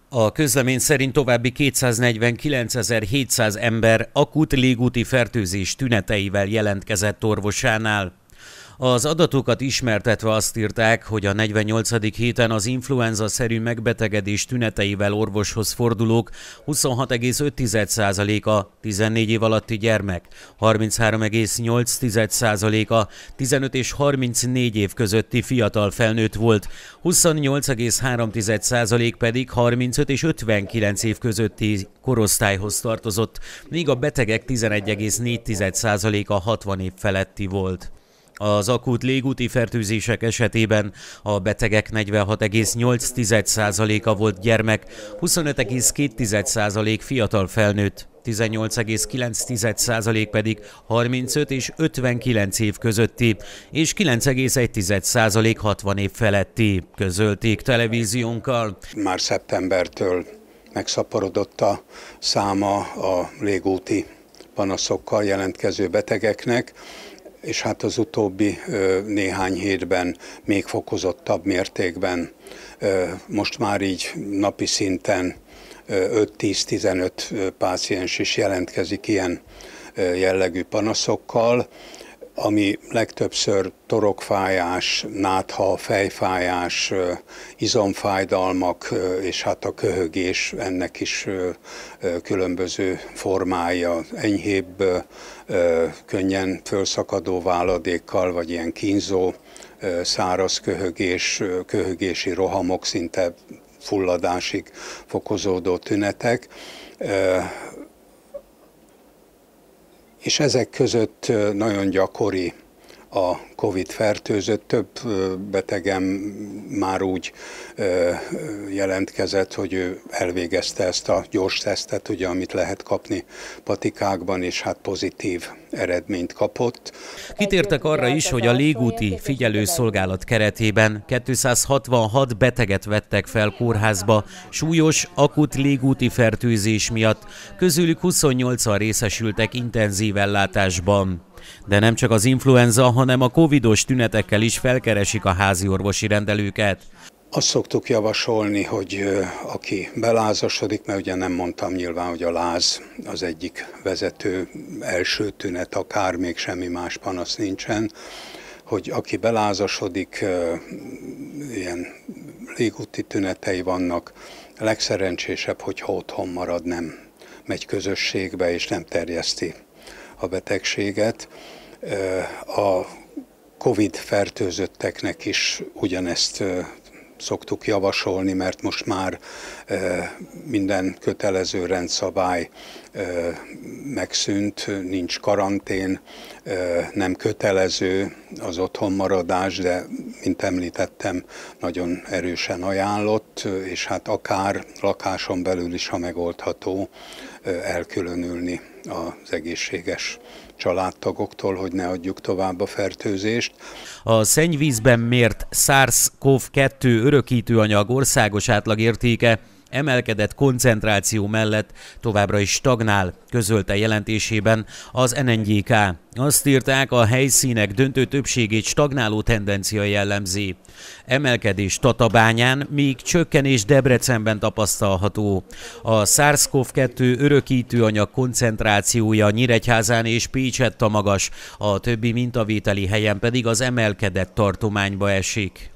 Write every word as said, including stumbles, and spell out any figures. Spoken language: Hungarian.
A közlemény szerint további kétszáznegyvenkilencezer-hétszáz ember akut légúti fertőzés tüneteivel jelentkezett orvosánál. Az adatokat ismertetve azt írták, hogy a negyvennyolcadik héten az influenza-szerű megbetegedés tüneteivel orvoshoz fordulók huszonhat egész öt százaléka tizennégy év alatti gyermek, harminchárom egész nyolc százaléka tizenöt és harmincnégy év közötti fiatal felnőtt volt, huszonnyolc egész három százalék pedig harmincöt és ötvenkilenc év közötti korosztályhoz tartozott, míg a betegek tizenegy egész négy százaléka hatvan év feletti volt. Az akut légúti fertőzések esetében a betegek negyvenhat egész nyolc százaléka volt gyermek, huszonöt egész két százalék fiatal felnőtt, tizennyolc egész kilenc százalék pedig harmincöt és ötvenkilenc év közötti, és kilenc egész egy százalék hatvan év feletti, közölték televíziónkkal. Már szeptembertől megszaporodott a száma a légúti panaszokkal jelentkező betegeknek, és hát az utóbbi néhány hétben még fokozottabb mértékben, most már így napi szinten öt-tíz-tizenöt páciens is jelentkezik ilyen jellegű panaszokkal, ami legtöbbször torokfájás, nátha, fejfájás, izomfájdalmak, és hát a köhögés ennek is különböző formája, enyhébb, könnyen fölszakadó váladékkal, vagy ilyen kínzó, száraz köhögés, köhögési rohamok, szinte fulladásig fokozódó tünetek. És ezek között nagyon gyakori a Covid fertőzött, több betegem már úgy jelentkezett, hogy ő elvégezte ezt a gyors tesztet, ugye, amit lehet kapni patikákban, és hát pozitív eredményt kapott. Kitértek arra is, hogy a légúti figyelőszolgálat keretében kétszázhatvanhat beteget vettek fel kórházba súlyos, akut légúti fertőzés miatt, közülük huszonnyolcan részesültek intenzív ellátásban. De nem csak az influenza, hanem a covidos tünetekkel is felkeresik a háziorvosi rendelőket. Azt szoktuk javasolni, hogy aki belázasodik, mert ugye nem mondtam nyilván, hogy a láz az egyik vezető első tünet, akár még semmi más panasz nincsen, hogy aki belázasodik, ilyen légúti tünetei vannak, legszerencsésebb, hogyha otthon marad, nem megy közösségbe és nem terjeszti a betegséget. A Covid fertőzötteknek is ugyanezt szoktuk javasolni, mert most már minden kötelező rendszabály megszűnt, nincs karantén, nem kötelező az otthonmaradás, de mint említettem, nagyon erősen ajánlott, és hát akár lakáson belül is, ha megoldható, elkülönülni az egészséges családtagoktól, hogy ne adjuk tovább a fertőzést. A szennyvízben mért SARS CoV kettő örökítőanyag országos átlagértéke emelkedett koncentráció mellett továbbra is stagnál, közölte jelentésében az en en gé ká. Azt írták, a helyszínek döntő többségét stagnáló tendencia jellemzi. Emelkedés Tatabányán, míg csökkenés Debrecenben tapasztalható. A SARS CoV kettő örökítőanyag koncentrációja Nyíregyházán és Pécsett a magas, a többi mintavételi helyen pedig az emelkedett tartományba esik.